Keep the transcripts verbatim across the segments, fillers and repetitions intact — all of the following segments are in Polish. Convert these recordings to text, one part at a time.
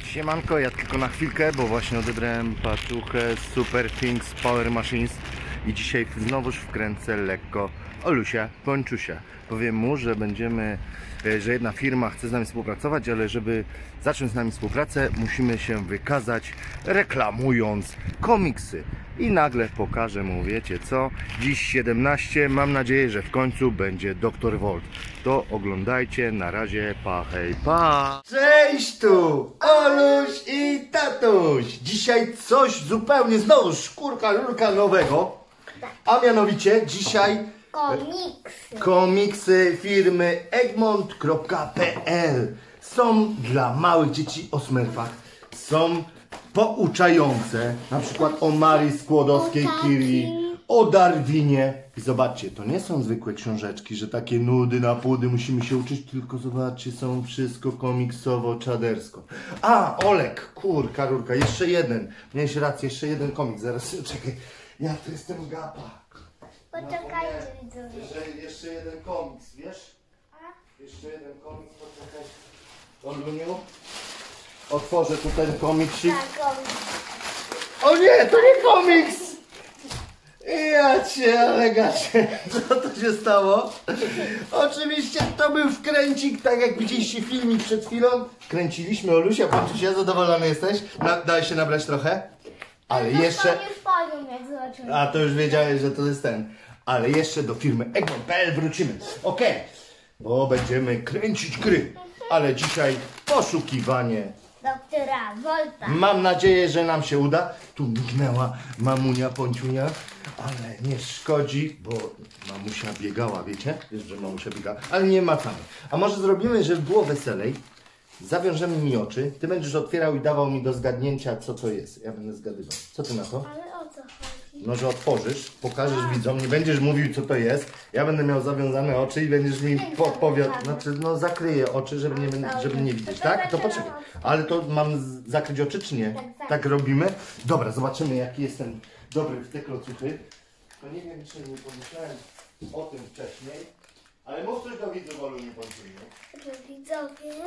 Siemanko, ja tylko na chwilkę, bo właśnie odebrałem paczuchę Super Things Power Machines i dzisiaj znowuż wkręcę lekko Olusia Ponczusia. Powiem mu, że będziemy, że jedna firma chce z nami współpracować, ale żeby zacząć z nami współpracę, musimy się wykazać reklamując komiksy. I nagle pokażę mu, wiecie co, dziś siedemnaście, mam nadzieję, że w końcu będzie doktor Volt. To oglądajcie, na razie, pa, hej, pa! Cześć tu, Oluś i tatuś! Dzisiaj coś zupełnie, znowu szkórka, lurka nowego, a mianowicie dzisiaj komiksy, komiksy firmy egmont kropka pe el. Są dla małych dzieci o smurfach, są pouczające, na przykład o Marii Skłodowskiej-Curie, o Darwinie. I zobaczcie, to nie są zwykłe książeczki, że takie nudy na pudy musimy się uczyć, tylko zobaczcie, są wszystko komiksowo-czadersko. A, Olek, kurka, rurka, jeszcze jeden. Miałeś rację, jeszcze jeden komiks, zaraz, czekaj. Ja to jestem gapa. Poczekajcie, widzowie. Jeszcze, jeszcze jeden komiks, wiesz? Jeszcze jeden komiks, poczekaj. Oluniu, otworzę tu ten komiksik. Tak, komiks. O nie, to nie komiks! Ja cię, ale gacie, co to się stało? Oczywiście to był wkręcik, tak jak widzieliście filmik przed chwilą. Kręciliśmy Olusia, Ponczusia, zadowolony jesteś? Na, dałeś się nabrać trochę? Ale No jeszcze... to już powiem, jak zobaczymy. A to już wiedziałeś, że to jest ten. Ale jeszcze do firmy egmont kropka pe el wrócimy. Okej, okay. Bo będziemy kręcić gry. Ale dzisiaj poszukiwanie Doktora Volta. Mam nadzieję, że nam się uda. Tu mignęła mamunia Ponciunia, ale nie szkodzi, bo mamusia biegała, wiecie? Wiesz, że mamusia biegała, ale nie macamy. A może zrobimy, żeby było weselej? Zawiążemy mi oczy, ty będziesz otwierał i dawał mi do zgadnięcia, co to jest. Ja będę zgadywał. Co ty na to? Ale o co chodzi? No, że otworzysz, pokażesz widzom, nie będziesz mówił, co to jest. Ja będę miał zawiązane oczy i będziesz mi podpowiadał. Znaczy, no zakryję oczy, żeby nie, żeby nie widzieć, tak? To poczekaj. Ale to mam zakryć oczy, czy nie? Tak robimy? Dobra, zobaczymy, jaki jestem dobry w te klocuchy. To nie wiem, czy nie pomyślałem o tym wcześniej. Ale mów coś do widzów, Olu, nie pomyślimy. Że widzowie...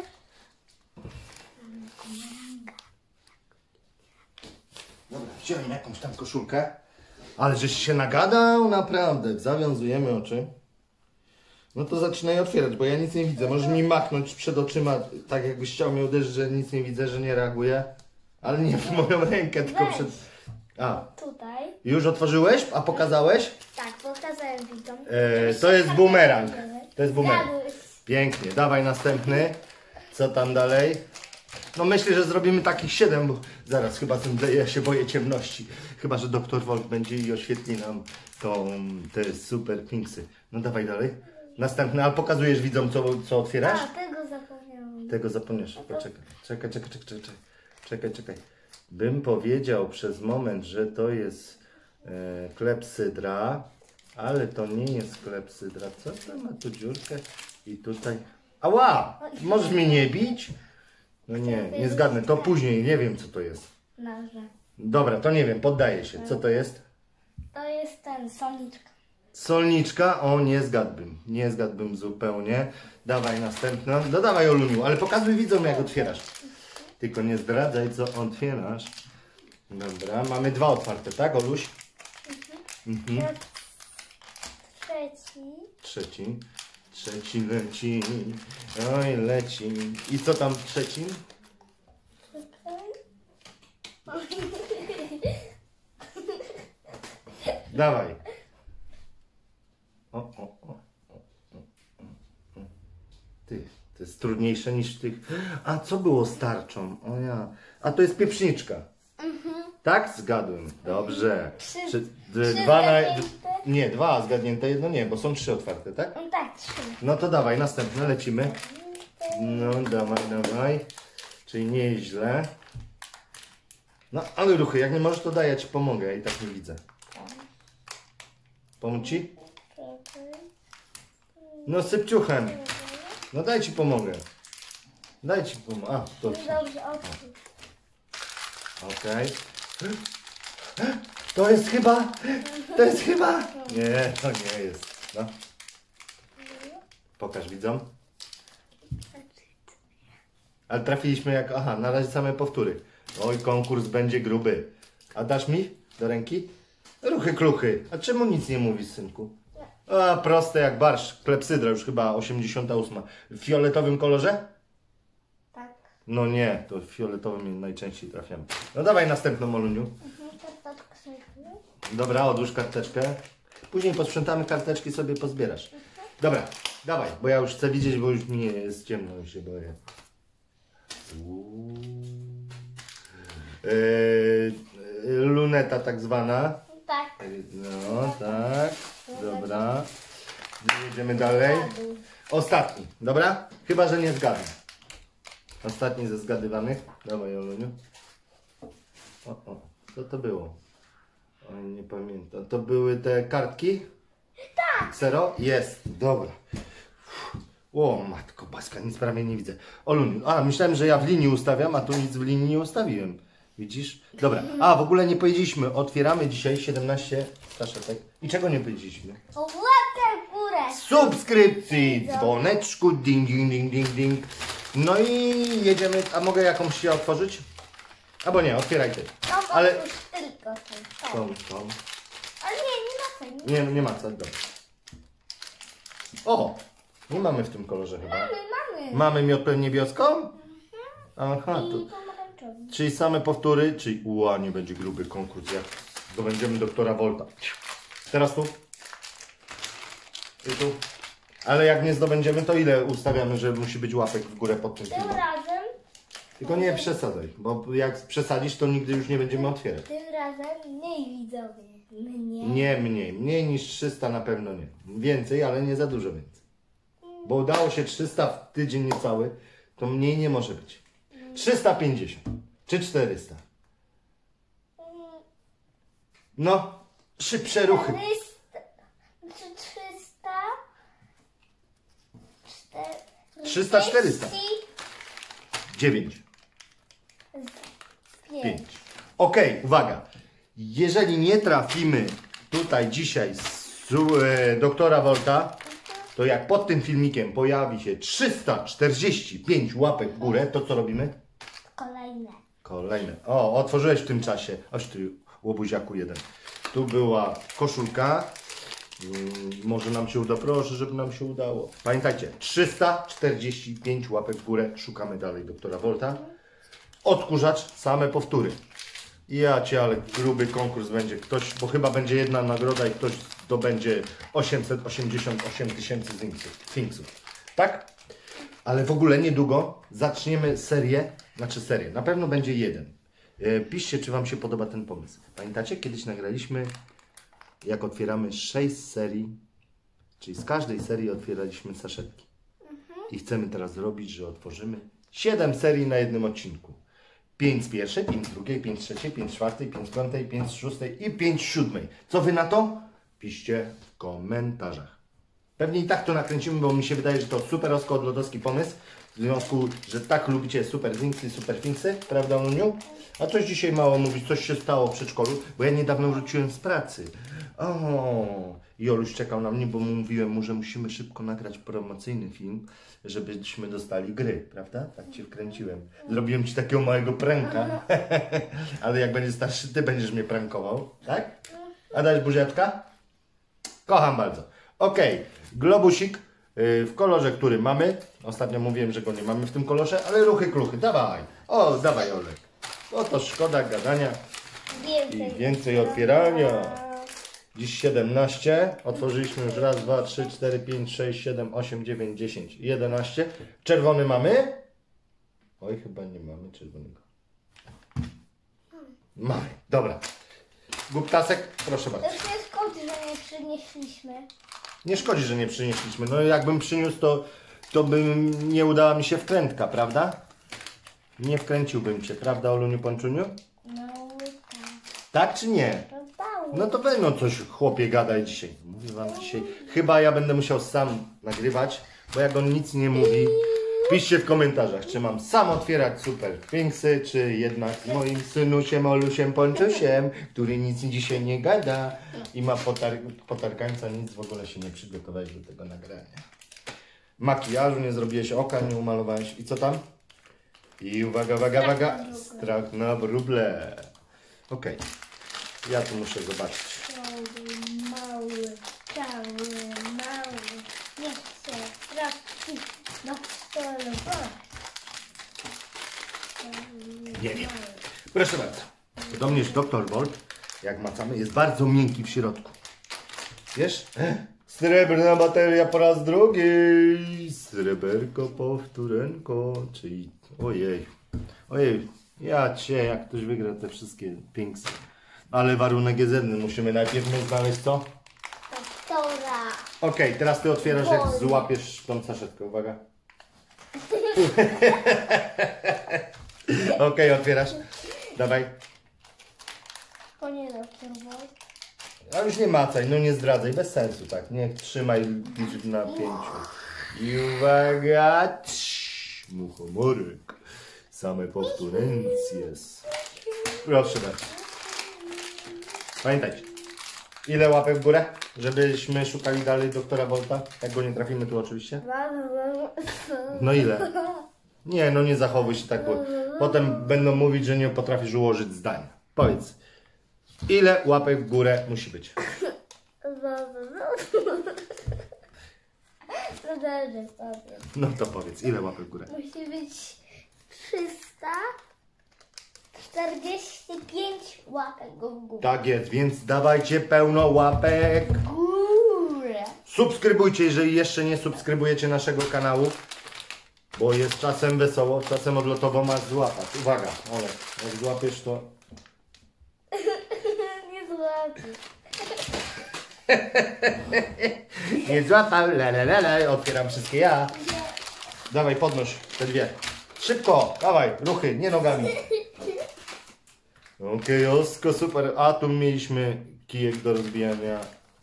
Dobra, wziąłem jakąś tam koszulkę. Ale żeś się nagadał, naprawdę. Zawiązujemy oczy. No to zaczynaj otwierać, bo ja nic nie widzę. Możesz mi machnąć przed oczyma, tak jakbyś chciał mnie uderzyć, że nic nie widzę, że nie reaguję. Ale nie w moją rękę, tylko Weź. przed... A, Tutaj. już otworzyłeś? A pokazałeś? Tak, pokazałem widzom. E, to jest bumerang. To jest bumerang. Zgadłeś. Pięknie, dawaj następny. Co tam dalej? No myślę, że zrobimy takich siedem, bo zaraz chyba ten, ja się boję ciemności. Chyba, że doktor Volt będzie i oświetli nam tą, te super thingsy. No dawaj dalej. Następny, ale pokazujesz widzom, co, co otwierasz? A, tego zapomniałam. Tego zapomniesz. Poczekaj, czekaj, czekaj, czekaj, czekaj, czekaj, czekaj. Bym powiedział przez moment, że to jest e, klepsydra, ale to nie jest klepsydra. Co to ma tu dziurkę i tutaj... Ała! Możesz mnie nie bić? No nie, nie zgadnę. To później, nie wiem co to jest. Noże. Dobra, to nie wiem, poddaję się. Co to jest? To jest ten, solniczka. Solniczka? O, nie zgadłbym. Nie zgadłbym zupełnie. Dawaj następną. No dawaj, Oluniu, ale pokazuj widzom, jak otwierasz. Tylko nie zdradzaj, co otwierasz. Dobra, mamy dwa otwarte, tak, Oluś? Mhm. Mhm. Trzeci. Trzeci. Trzeci leci. Oj, leci. I co tam trzecim? Dawaj. O, o, o, o, o, o. Ty, to jest trudniejsze niż tych. A co było z tarczą? O ja. A to jest pieprzniczka. Tak? Zgadłem. Dobrze. Trzy- Trzy, trzy dwa na... zgadnięte? Nie, dwa zgadnięte, jedno nie, bo są trzy otwarte, tak? No tak, trzy. No to dawaj, następne, lecimy. No, dawaj, dawaj. Czyli nieźle. No, ale ruchy, jak nie możesz, to daj, ja ci pomogę, ja i tak nie widzę. Pomóc ci? No, sypciuchem. No daj ci pomogę. Daj ci pomogę. A, to Dobrze, otwórz. okej. To jest chyba, to jest chyba. Nie, to nie jest. No. Pokaż widzom. Ale trafiliśmy jak... Aha, na razie same powtóry. Oj, konkurs będzie gruby. A dasz mi do ręki? Ruchy kluchy. A czemu nic nie mówisz, synku? A, proste jak barszcz. Klepsydra już chyba osiemdziesiąta ósma. W fioletowym kolorze? Tak. No nie, to w fioletowym najczęściej trafiamy. No dawaj następną, Oluniu. Mhm, karteczkę sobie wziąłem. Dobra, odłóż karteczkę. Później posprzątamy karteczki, sobie pozbierasz. Dobra, dawaj, bo ja już chcę widzieć, bo już mi jest ciemno, już się boję. Uuu. Yy, luneta tak zwana. Tak. No, tak. Dobra. Jedziemy dalej. Ostatni, dobra? Chyba, że nie zgadnę. Ostatni ze zgadywanych. Dawaj, Oluniu. O, o, co to było? Oj, nie pamiętam. To były te kartki? Tak. Zero? Jest. Dobra. O, matko baska, nic prawie nie widzę. Oluniu, a myślałem, że ja w linii ustawiam, a tu nic w linii nie ustawiłem. Widzisz? Dobra. A, w ogóle nie powiedzieliśmy. Otwieramy dzisiaj siedemnaście saszetek. I czego nie powiedzieliśmy? O, łapkę w górę. Subskrypcji, dzwoneczku, ding, ding, ding, ding, ding. No i jedziemy. A mogę jakąś się otworzyć? Albo nie, otwieraj ty. No, bo Ale... już tylko ten. Tą, tą. Ale nie, nie ma co. Nie Nie, nie ma co, dobra. O! Nie mamy w tym kolorze chyba. mamy, mamy. Mamy miotę niebioską? Aha, I to... pomarańczową. Czyli same powtóry, czyli ua, nie będzie gruby konkurs, jak zdobędziemy doktora Volta. Teraz tu. I tu. Ale jak nie zdobędziemy, to ile ustawiamy, że musi być łapek w górę pod tym Tym filmem? razem, Tylko nie przesadzaj, bo jak przesadzisz, to nigdy już nie będziemy otwierać. tym razem mniej widzowie. Mnie. Nie mniej, mniej niż trzysta na pewno nie. Więcej, ale nie za dużo więcej. Bo udało się trzysta w tydzień niecały, to mniej nie może być. trzysta pięćdziesiąt czy czterysta. No, szybsze ruchy. trzysta, czy trzysta, cztery, trzysta, czterysta. dziewięć, pięć. pięć. Okej, uwaga. Jeżeli nie trafimy tutaj dzisiaj z e, doktora Volta, to jak pod tym filmikiem pojawi się trzysta czterdzieści pięć łapek w górę, to co robimy? Kolejne. Kolejne. O, otworzyłeś w tym czasie. Oś ty, łobuziaku jeden. Tu była koszulka. Mm, może nam się uda. Proszę, żeby nam się udało. Pamiętajcie, trzysta czterdzieści pięć łapek w górę. Szukamy dalej doktora Volta. Odkurzacz, same powtóry. Ja cię, ale gruby konkurs będzie. Ktoś, bo chyba będzie jedna nagroda i ktoś zdobędzie osiemset osiemdziesiąt osiem tysięcy Thinksów. Tak? Ale w ogóle niedługo zaczniemy serię, znaczy serię, na pewno będzie jeden. E, piszcie, czy Wam się podoba ten pomysł. Pamiętacie? Kiedyś nagraliśmy, jak otwieramy sześć serii, czyli z każdej serii otwieraliśmy saszetki. I chcemy teraz zrobić, że otworzymy siedem serii na jednym odcinku. pięć z pierwszej, pięć z drugiej, pięć z trzeciej, pięć z czwartej, pięć z piątej, pięć z szóstej i pięć z siódmej. Co Wy na to? Piszcie w komentarzach. Pewnie i tak to nakręcimy, bo mi się wydaje, że to super odlotowski pomysł. W związku, że tak lubicie super Thinksy, super Thinksy, prawda, Nuniu? A coś dzisiaj mało mówić, coś się stało w przedszkolu, bo ja niedawno wróciłem z pracy. O, i Oluś czekał na mnie, bo mówiłem mu, że musimy szybko nagrać promocyjny film, żebyśmy dostali gry, prawda? Tak Cię wkręciłem. Zrobiłem Ci takiego małego pranka, ale jak będziesz starszy, Ty będziesz mnie prankował, tak? A dać buziaczka? Kocham bardzo. Okej, okay. Globusik yy, w kolorze, który mamy. Ostatnio mówiłem, że go nie mamy w tym kolorze, ale ruchy kluchy. Dawaj. O, dawaj, Olek. O, to szkoda gadania Więcej. i więcej otwierania. Dziś siedemnaście. Otworzyliśmy już raz, dwa, trzy, cztery, pięć, sześć, siedem, osiem, dziewięć, dziesięć, jedenaście. Czerwony mamy? Oj, chyba nie mamy czerwonego. Mamy. Dobra. Guptasek, proszę bardzo. To już nie szkodzi, że nie przynieśliśmy. Nie szkodzi, że nie przynieśliśmy. No jakbym przyniósł, to, to bym nie udała mi się wkrętka, prawda? Nie wkręciłbym Cię, prawda, Oluniu Pączuniu? No tak. Tak czy nie? Prawda? No to pewno coś, chłopie, gadaj dzisiaj. Mówię Wam dzisiaj. Chyba ja będę musiał sam nagrywać, bo jak on nic nie mówi, piszcie w komentarzach, czy mam sam otwierać super Thinksy, czy jednak z moim synusiem, Olusiem Pączusiem, który nic dzisiaj nie gada i ma potar potargańca, nic w ogóle się nie przygotowałeś do tego nagrania. Makijażu nie zrobiłeś, oka nie umalowałeś. I co tam? I uwaga, uwaga, uwaga. na wróble. Strach na wróble. Okej. Ja tu muszę zobaczyć. Mały, mały, cały, mały. Nie chcę trafić do stolu. Nie wiem. Proszę bardzo. Podobnież doktor Bolt, jak macamy, jest bardzo miękki w środku. Wiesz? Srebrna bateria po raz drugi. Sreberko powtórenko. Czyli... Ojej. Ojej. Ja cię, jak ktoś wygra te wszystkie Pinksy. Ale warunek jest jeden. Musimy najpierw my znaleźć co? Doktora. Okej, teraz ty otwierasz, jak Bolt. złapiesz tą saszetkę. Uwaga. Okej, otwierasz. Dawaj. To nie doktor Bolt. A już nie macaj, no nie zdradzaj, bez sensu, tak. Niech trzymaj licz na pięciu. I uwaga! Cii, muchomorek. Same powtórencje. Proszę bardzo. Pamiętajcie. Ile łapek w górę? Żebyśmy szukali dalej doktora Volta. Jak go nie trafimy tu oczywiście. No ile? Nie, no nie zachowuj się tak, bo potem będą mówić, że nie potrafisz ułożyć zdań. Powiedz. Ile łapek w górę musi być? No dobrze, sobie. No to powiedz, ile łapek w górę? Musi być trzysta czterdzieści pięć łapek w górę. Tak jest, więc dawajcie pełno łapek. Górę. Subskrybujcie, jeżeli jeszcze nie subskrybujecie naszego kanału. Bo jest czasem wesoło, czasem odlotowo masz złapać. Uwaga, Olek, jak złapiesz to... Nie złapię. Nie złapał, le, le, le, le. Otwieram wszystkie ja. Dawaj, podnoś te dwie. Szybko, dawaj, ruchy, nie nogami. Okej, osko, super. A tu mieliśmy kijek do rozbijania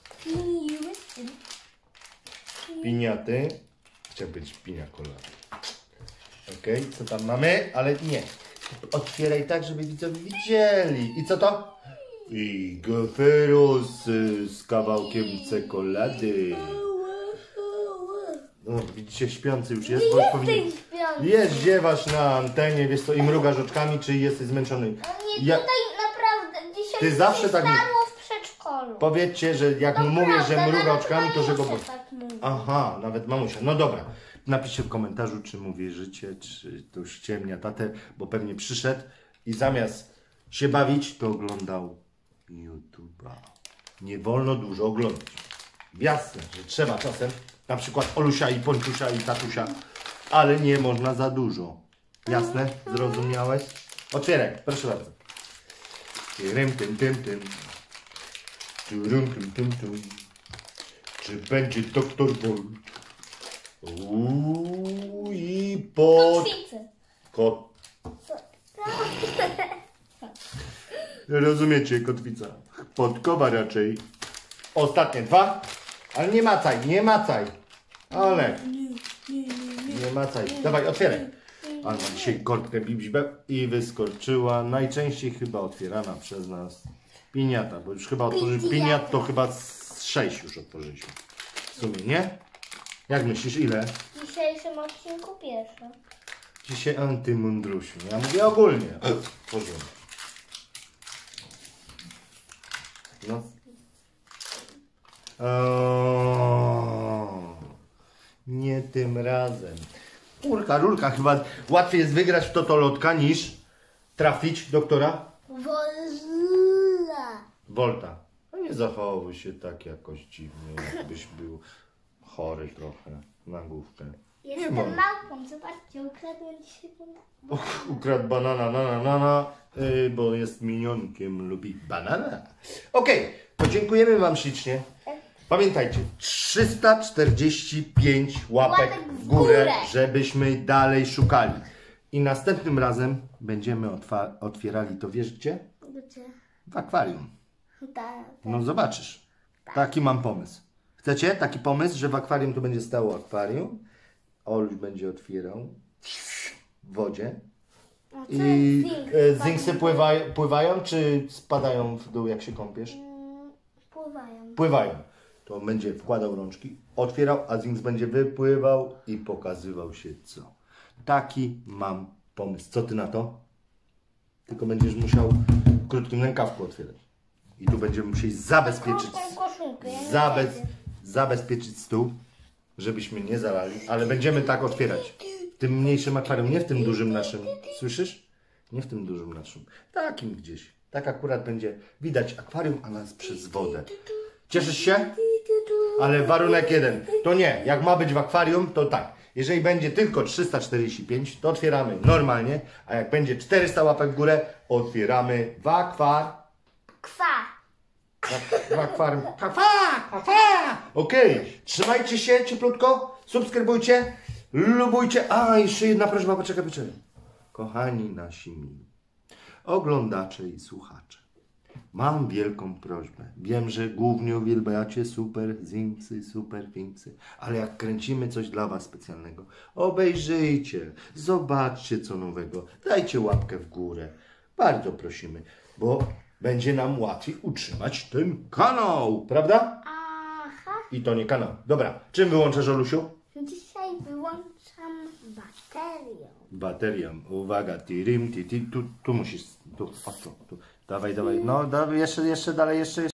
piniaty. Chciał być pinia colada. Okej, co tam mamy? Ale nie. Otwieraj tak, żeby widzowie widzieli. I co to? I goferos z kawałkiem czekolady. No, widzicie, śpiący już jest, bo już powinien... Jesteś śpiący. Jest, ziewasz na antenie, wiesz co, i mrugasz oczkami, czy jesteś zmęczony. Nie, Ja... tutaj naprawdę dzisiaj Ty mi zawsze się tak stało w przedszkolu. Powiedzcie, że jak mu Naprawdę, mówię, że mruga nawet oczkami, to że go... mamusia tak mówi. Aha, nawet mamusia. No dobra. Napiszcie w komentarzu, czy mu wierzycie, czy to ściemnia tatę, bo pewnie przyszedł i zamiast się bawić, to oglądał YouTube'a. Nie wolno dużo oglądać. Jasne, że trzeba czasem, na przykład Olusia i Ponczusia i tatusia, ale nie można za dużo. Jasne? Zrozumiałeś? Otwieraj, proszę bardzo. Tyrym, tym, tym, tym. Turum, tum, tum, tum. Czy będzie doktor Bolt? Uuu, i pod... Kotwicy. Kot... Rozumiecie, kotwica. Podkowa raczej. Ostatnie dwa. Ale nie macaj, nie macaj. Ale. Nie macaj. Dawaj, otwieraj. Ale ma dzisiaj kortkę bibibę i wyskoczyła. Najczęściej chyba otwierana przez nas piniata, bo już chyba otworzyliśmy piniat, to chyba z sześć już otworzyliśmy. W sumie, nie? Jak myślisz, ile? W dzisiejszym odcinku pierwszy. Dzisiaj antymundrusiu. Ja mówię ogólnie. Otworzyłem. No. O, nie tym razem. Kurka, rurka, chyba łatwiej jest wygrać w totolotka niż trafić doktora Wolna. Volta. No nie zachowuj się tak jakoś dziwnie, jakbyś był chory trochę na główkę. Jestem mam. małpą, zobaczcie, ukradłem dzisiaj banana. Och, ukradł banana, na, na, na, na, yy, bo jest minionkiem, lubi banana. Okej, okay, to dziękujemy Wam ślicznie. Pamiętajcie, trzysta czterdzieści pięć łapek Łapek w w górę, górę, żebyśmy dalej szukali. I następnym razem będziemy otwierali to, wiesz gdzie? Gdzie? W akwarium. Tak. No zobaczysz. Taki mam pomysł. Chcecie taki pomysł, że w akwarium tu będzie stało akwarium? Oluś będzie otwierał w wodzie. A co I jest zinc? e, zinksy pływają, pływają, czy spadają w dół, jak się kąpiesz? Mm, Pływają. Pływają. To on będzie wkładał rączki, otwierał, a zinks będzie wypływał i pokazywał się co. Taki mam pomysł. Co ty na to? Tylko będziesz musiał w krótkim rękawku otwierać. I tu będziemy musieli zabezpieczyć, Tą koszulkę, ja nie zabez, wejdę. zabezpieczyć stół, żebyśmy nie zalali, ale będziemy tak otwierać. W tym mniejszym akwarium, nie w tym dużym naszym. Słyszysz? Nie w tym dużym naszym. Takim gdzieś. Tak akurat będzie widać akwarium, a nas przez wodę. Cieszysz się? Ale warunek jeden. To nie. Jak ma być w akwarium, to tak. Jeżeli będzie tylko trzysta czterdzieści pięć, to otwieramy normalnie, a jak będzie czterysta łapek w górę, otwieramy w akwar... Kwa. w- w akwarium. Kwa, kwa, kwa. Okej. Trzymajcie się cieplutko, subskrybujcie, lubujcie. A, jeszcze jedna prośba, poczekaj, poczekaj. Kochani nasi mili, oglądacze i słuchacze, mam wielką prośbę. Wiem, że głównie uwielbiacie super zinksy, super finksy, ale jak kręcimy coś dla was specjalnego, obejrzyjcie, zobaczcie co nowego, dajcie łapkę w górę. Bardzo prosimy, bo będzie nam łatwiej utrzymać ten kanał, prawda? Aha. I to nie kanał. Dobra, czym wyłączasz, Olusiu? Dzisiaj wyłączam baterię. Baterią. Uwaga, tirim, ti, ti, tu, tu musisz, tu, o, tu, tu. Dawaj, dawaj, no, dawaj, jeszcze, jeszcze dalej, jeszcze, jeszcze.